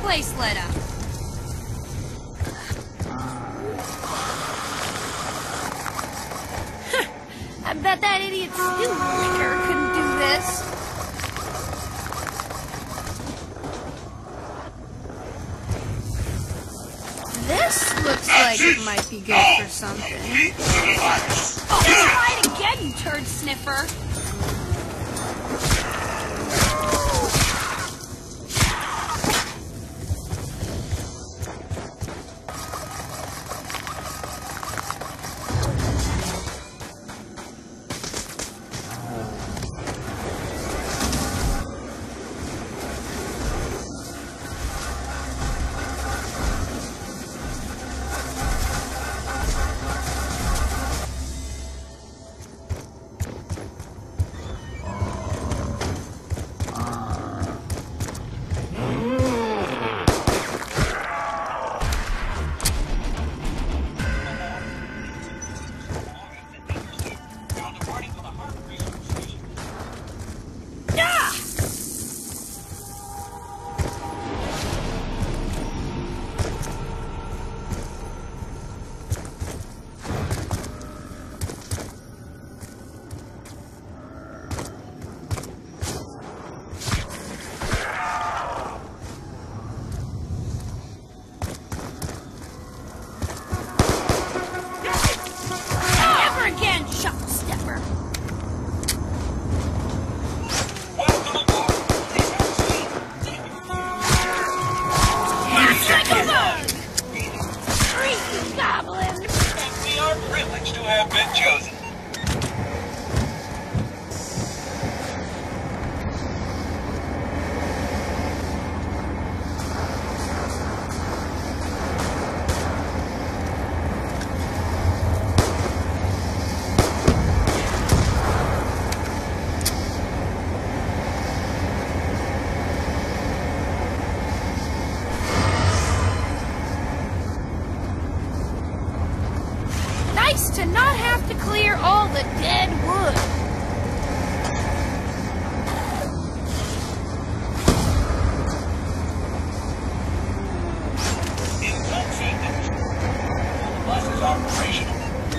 place lit up. I bet that idiot Stu Licker couldn't do this. This looks like it might be good for something. Oh, try it again, you turd sniffer. To not have to clear all the dead wood. The bus is operational.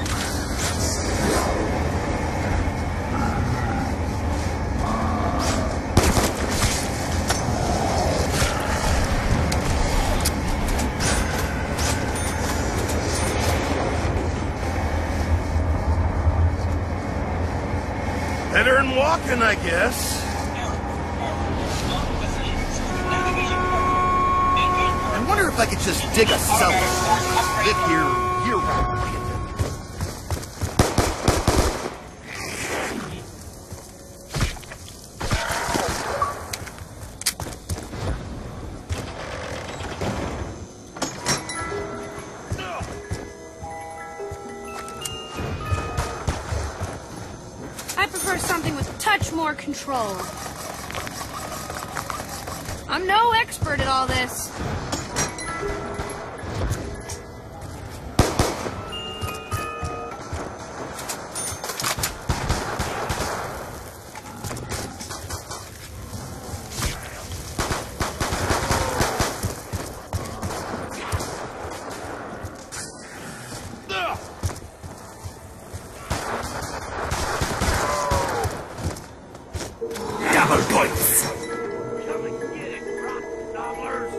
Better than walking, I guess. I wonder if I could just dig a cellar. Live here year-round. I prefer something with a touch more control. I'm no expert at all this. Double points! Come and get it, rock nobblers!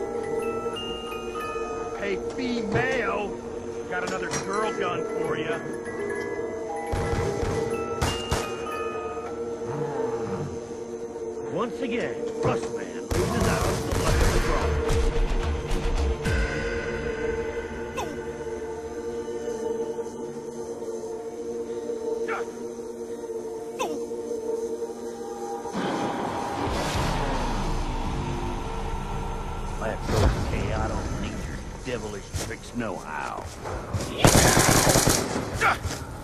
Hey, female! Got another girl gun for you. Once again, Rustman loses out to the luck of the draw. That's okay, I don't need your devilish tricks no how.